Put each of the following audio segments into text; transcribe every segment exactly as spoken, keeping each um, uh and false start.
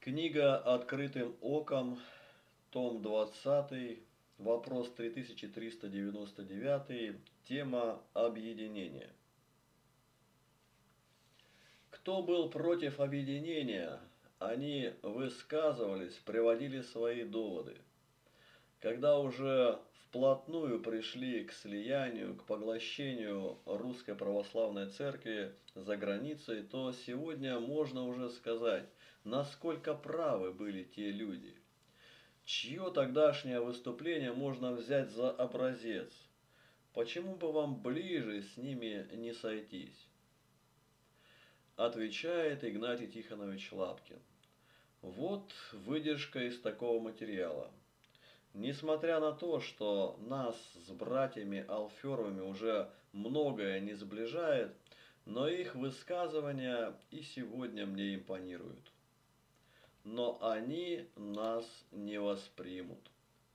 Книга «Открытым оком», том двадцатый, вопрос три тысячи триста девяносто девять, тема «Объединение». Кто был против объединения, они высказывались, приводили свои доводы. Когда уже вплотную пришли к слиянию, к поглощению Русской Православной Церкви за границей, то сегодня можно уже сказать, насколько правы были те люди. Чье тогдашнее выступление можно взять за образец? Почему бы вам ближе с ними не сойтись? Отвечает Игнатий Тихонович Лапкин. Вот выдержка из такого материала. Несмотря на то, что нас с братьями Алферовыми уже многое не сближает, но их высказывания и сегодня мне импонируют. Но они нас не воспримут.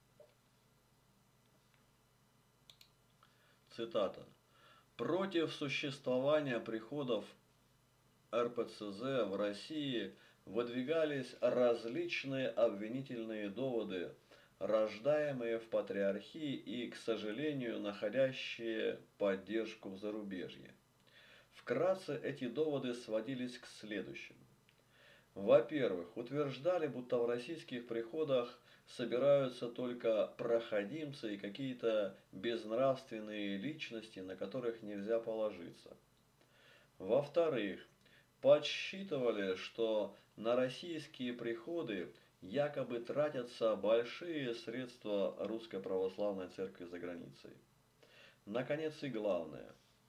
Цитата. Против существования приходов эр пэ цэ зэ в России выдвигались различные обвинительные доводы, рождаемые в патриархии и, к сожалению, находящие поддержку в зарубежье. Вкратце эти доводы сводились к следующему. Во-первых, утверждали, будто в российских приходах собираются только проходимцы и какие-то безнравственные личности, на которых нельзя положиться. Во-вторых, подсчитывали, что на российские приходы якобы тратятся большие средства Русской Православной Церкви за границей. Наконец и главное.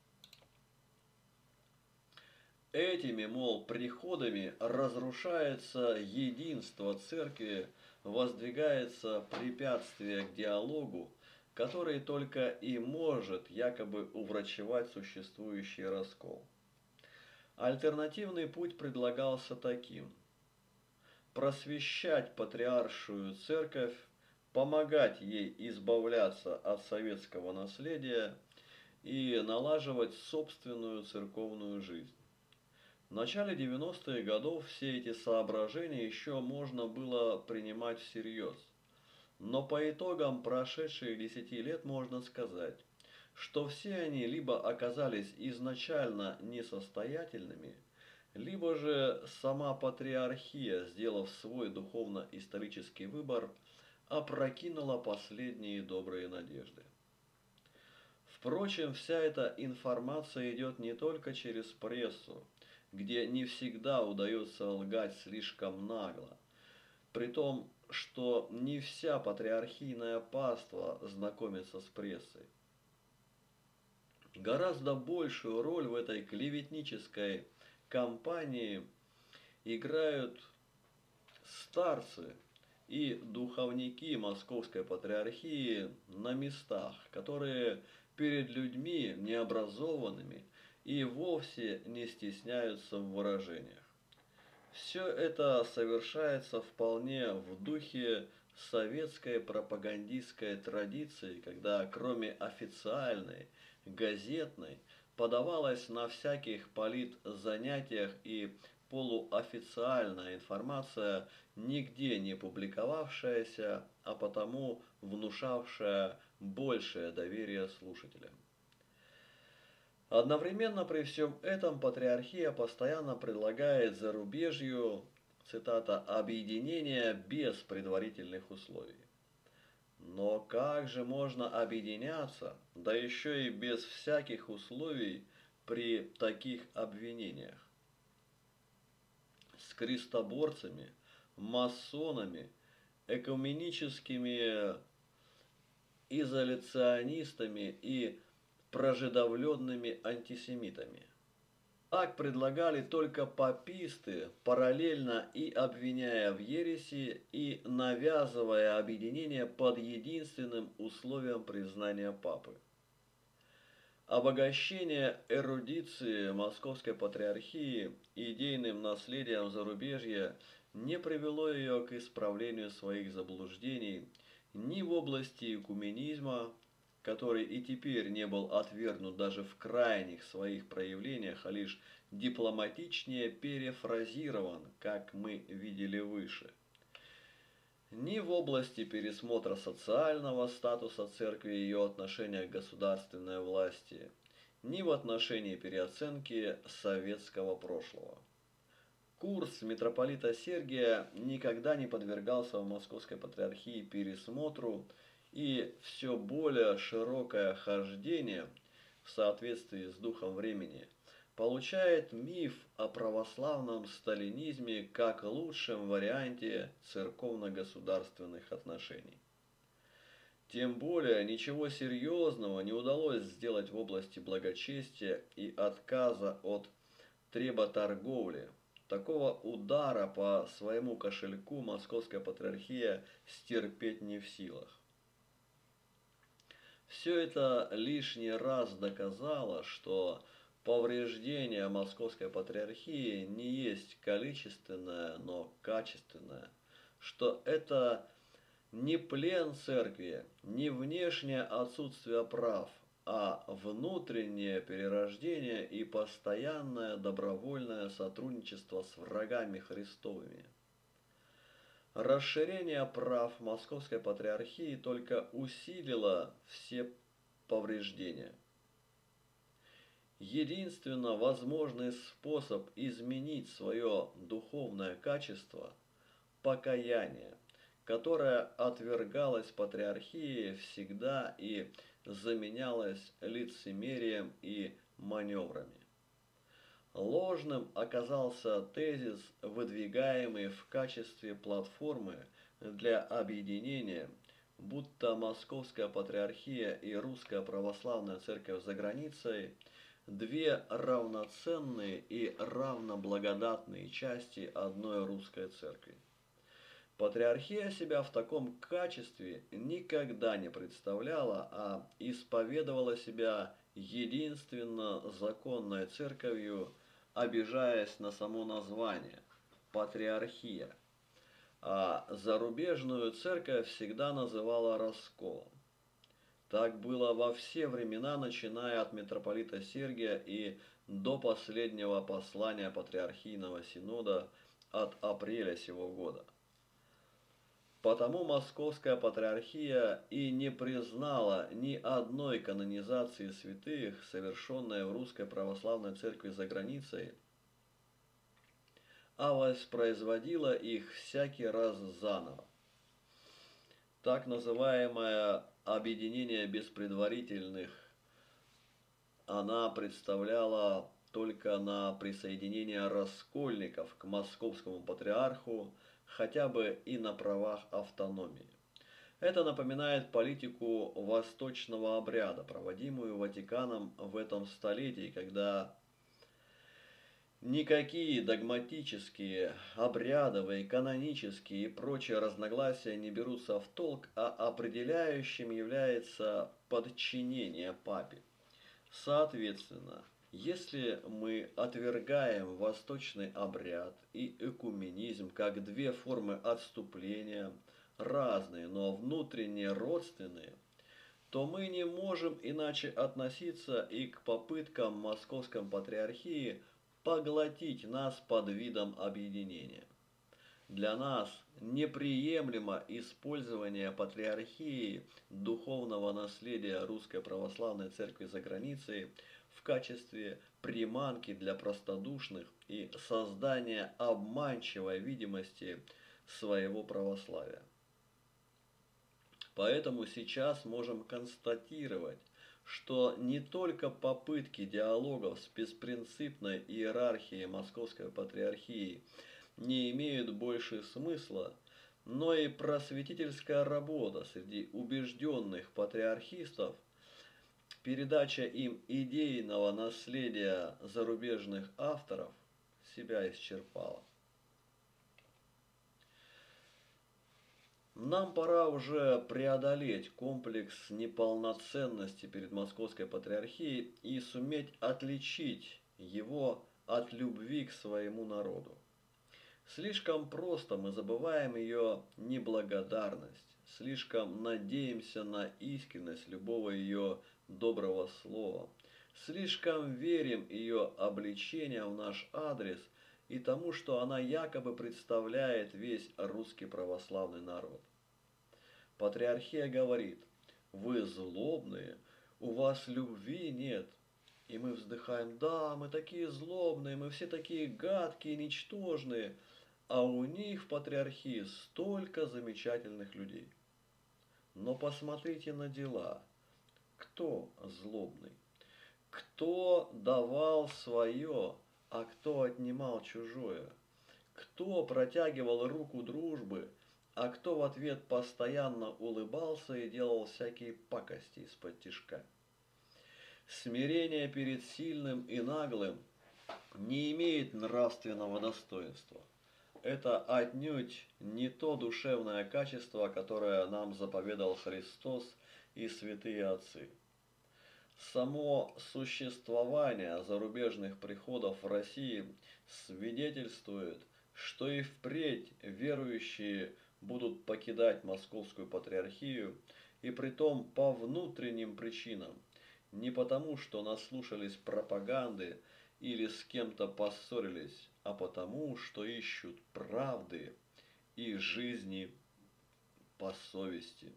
Этими, мол, приходами разрушается единство Церкви, воздвигается препятствие к диалогу, который только и может якобы уврачевать существующий раскол. Альтернативный путь предлагался таким. Просвещать патриаршую церковь, помогать ей избавляться от советского наследия и налаживать собственную церковную жизнь. В начале девяностых годов все эти соображения еще можно было принимать всерьез. Но по итогам прошедших десяти лет можно сказать, что все они либо оказались изначально несостоятельными, либо же сама патриархия, сделав свой духовно-исторический выбор, опрокинула последние добрые надежды. Впрочем, вся эта информация идет не только через прессу, где не всегда удается лгать слишком нагло, при том, что не вся патриархийная паства знакомится с прессой. Гораздо большую роль в этой клеветнической кампании играют старцы и духовники Московской Патриархии на местах, которые перед людьми необразованными и вовсе не стесняются в выражениях. Все это совершается вполне в духе советской пропагандистской традиции, когда кроме официальной, газетной, подавалась на всяких политзанятиях и полуофициальная информация, нигде не публиковавшаяся, а потому внушавшая большее доверие слушателям. Одновременно при всем этом патриархия постоянно предлагает зарубежью, цитата, «объединение без предварительных условий». Но как же можно объединяться, да еще и без всяких условий при таких обвинениях? С крестоборцами, масонами, экуменическими изоляционистами и прожидовленными антисемитами. Так предлагали только паписты, параллельно и обвиняя в ереси, и навязывая объединение под единственным условием признания папы. Обогащение эрудиции Московской Патриархии идейным наследием зарубежья не привело ее к исправлению своих заблуждений ни в области экуменизма, который и теперь не был отвергнут даже в крайних своих проявлениях, а лишь дипломатичнее перефразирован, как мы видели выше. Ни в области пересмотра социального статуса церкви и ее отношения к государственной власти, ни в отношении переоценки советского прошлого. Курс митрополита Сергия никогда не подвергался в Московской Патриархии пересмотру, и все более широкое хождение в соответствии с духом времени получает миф о православном сталинизме как лучшем варианте церковно-государственных отношений. Тем более ничего серьезного не удалось сделать в области благочестия и отказа от треботорговли. Такого удара по своему кошельку Московская Патриархия стерпеть не в силах. Все это лишний раз доказало, что повреждение Московской Патриархии не есть количественное, но качественное, что это не плен церкви, не внешнее отсутствие прав, а внутреннее перерождение и постоянное добровольное сотрудничество с врагами Христовыми. Расширение прав Московской Патриархии только усилило все повреждения. Единственно возможный способ изменить свое духовное качество – покаяние, которое отвергалось Патриархией всегда и заменялось лицемерием и маневрами. Ложным оказался тезис, выдвигаемый в качестве платформы для объединения, будто Московская Патриархия и Русская Православная Церковь за границей – две равноценные и равноблагодатные части одной русской церкви. Патриархия себя в таком качестве никогда не представляла, а исповедовала себя единственно законной церковью, обижаясь на само название – патриархия, а зарубежную церковь всегда называла расколом. Так было во все времена, начиная от митрополита Сергия и до последнего послания Патриархийного синода от апреля сего года. Потому Московская Патриархия и не признала ни одной канонизации святых, совершенной в Русской Православной Церкви за границей, а воспроизводила их всякий раз заново. Так называемое объединение без предварительных она представляла только на присоединение раскольников к московскому патриарху, хотя бы и на правах автономии. Это напоминает политику восточного обряда, проводимую Ватиканом в этом столетии, когда никакие догматические, обрядовые, канонические и прочие разногласия не берутся в толк, а определяющим является подчинение папе. Соответственно, если мы отвергаем восточный обряд и экуменизм как две формы отступления, разные, но внутренне родственные, то мы не можем иначе относиться и к попыткам Московской Патриархии поглотить нас под видом объединения. Для нас неприемлемо использование Патриархии духовного наследия Русской Православной Церкви за границей в качестве приманки для простодушных и создания обманчивой видимости своего православия. Поэтому сейчас можем констатировать, что не только попытки диалогов с беспринципной иерархией Московской Патриархии не имеют больше смысла, но и просветительская работа среди убежденных патриархистов, передача им идейного наследия зарубежных авторов себя исчерпала. Нам пора уже преодолеть комплекс неполноценности перед Московской Патриархией и суметь отличить его от любви к своему народу. Слишком просто мы забываем ее неблагодарность, слишком надеемся на искренность любого ее доброго слова, слишком верим ее обличениям в наш адрес и тому, что она якобы представляет весь русский православный народ. Патриархия говорит: вы злобные, у вас любви нет. И мы вздыхаем: да, мы такие злобные, мы все такие гадкие, ничтожные, а у них в патриархии столько замечательных людей. Но посмотрите на дела. Кто злобный? Кто давал свое, а кто отнимал чужое? Кто протягивал руку дружбы, а кто в ответ постоянно улыбался и делал всякие пакости из-под тишка? Смирение перед сильным и наглым не имеет нравственного достоинства. Это отнюдь не то душевное качество, которое нам заповедал Христос и святые отцы. Само существование зарубежных приходов в России свидетельствует, что и впредь верующие будут покидать Московскую патриархию, и притом по внутренним причинам, не потому, что наслушались пропаганды или с кем-то поссорились, а потому, что ищут правды и жизни по совести.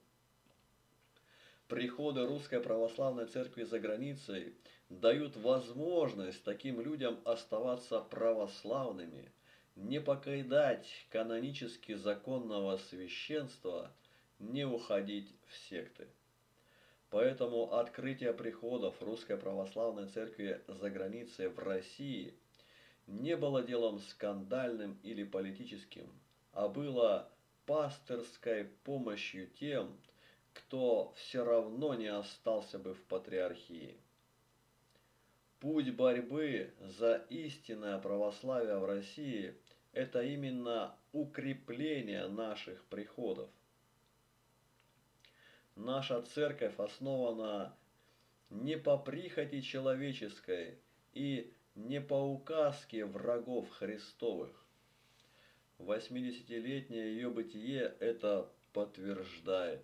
Приходы Русской Православной Церкви за границей дают возможность таким людям оставаться православными, не покидать канонически законного священства, не уходить в секты. Поэтому открытие приходов Русской Православной Церкви за границей в России не было делом скандальным или политическим, а было пастырской помощью тем, кто все равно не остался бы в патриархии. Путь борьбы за истинное православие в России – это именно укрепление наших приходов. Наша церковь основана не по прихоти человеческой и не по указке врагов Христовых. Восьмидесятилетнее ее бытие это подтверждает.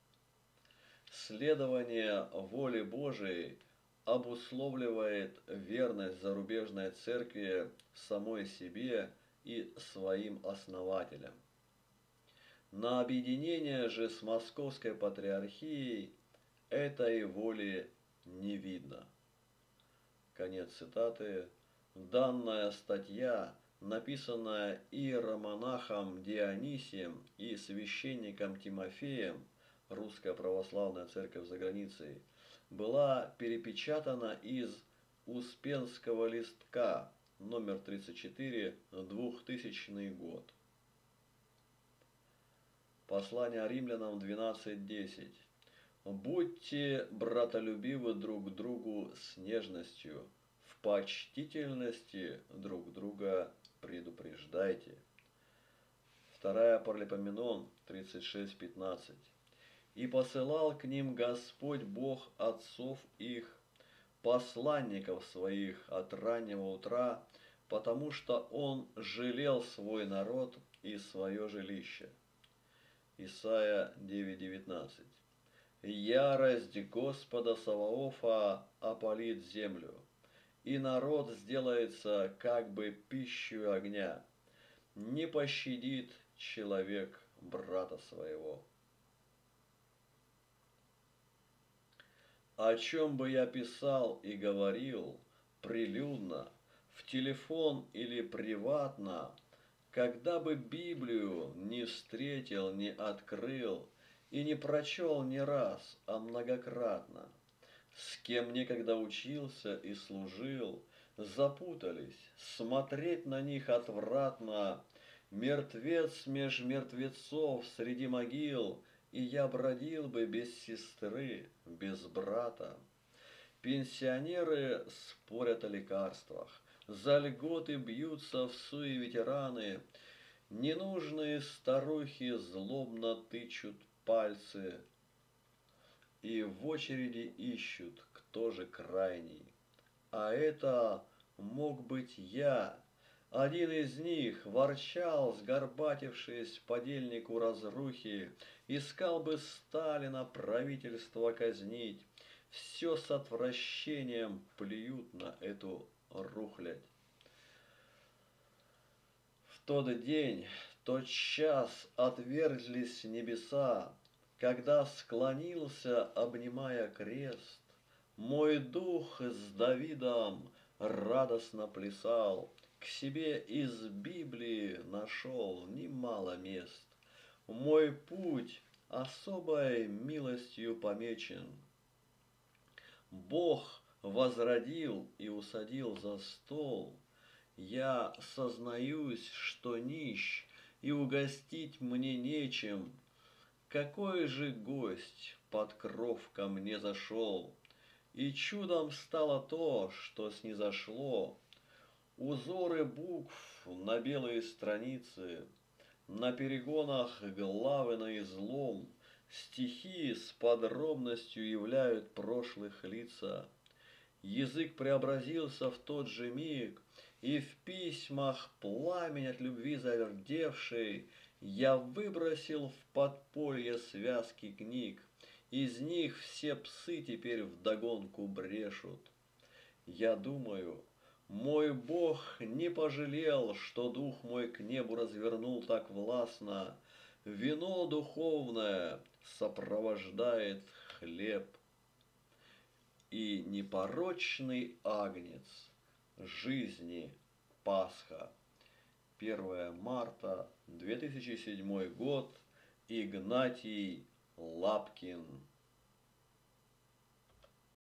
Следование воле Божией обусловливает верность зарубежной церкви самой себе и своим основателям. На объединение же с Московской патриархией этой воли не видно. Конец цитаты. Данная статья, написанная иеромонахом Дионисием и священником Тимофеем, Русская Православная Церковь за границей, была перепечатана из Успенского листка, номер тридцать четыре, двухтысячный год. Послание римлянам двенадцать десять. Будьте братолюбивы друг к другу с нежностью, в почтительности друг друга предупреждайте. Вторая Паралипоменон тридцать шесть пятнадцать. И посылал к ним Господь Бог отцов их, посланников своих от раннего утра, потому что Он жалел свой народ и свое жилище. Исайя девять девятнадцать. Ярость Господа Саваофа опалит землю, и народ сделается как бы пищей огня, не пощадит человек брата своего. О чем бы я писал и говорил прилюдно, в телефон или приватно, когда бы Библию не встретил, не открыл и не прочел не раз, а многократно, с кем некогда учился и служил, запутались, смотреть на них отвратно, мертвец меж мертвецов среди могил, и я бродил бы без сестры, без брата. Пенсионеры спорят о лекарствах, за льготы бьются в суе ветераны, ненужные старухи злобно тычут пальцы и в очереди ищут, кто же крайний. А это мог быть я, Один из них ворчал, сгорбатившись подельнику разрухи, искал бы Сталина правительство казнить. Все с отвращением плюют на эту рухлядь. В тот день, тот час отверзлись небеса, когда склонился, обнимая крест, мой дух с Давидом радостно плясал, к себе из Библии нашел немало мест. Мой путь особой милостью помечен. Бог возродил и усадил за стол. Я сознаюсь, что нищ, и угостить мне нечем. Какой же гость под кров ко мне зашел? И чудом стало то, что снизошло. Узоры букв на белые страницы, на перегонах главы на излом, стихи с подробностью являют прошлых лица. Язык преобразился в тот же миг, и в письмах пламень от любви завердевший я выбросил в подполье связки книг. Из них все псы теперь вдогонку брешут. Я думаю, мой Бог не пожалел, что дух мой к небу развернул так властно. Вино духовное сопровождает хлеб. И непорочный агнец жизни Пасха. первое марта две тысячи седьмой год. Игнатий Лапкин.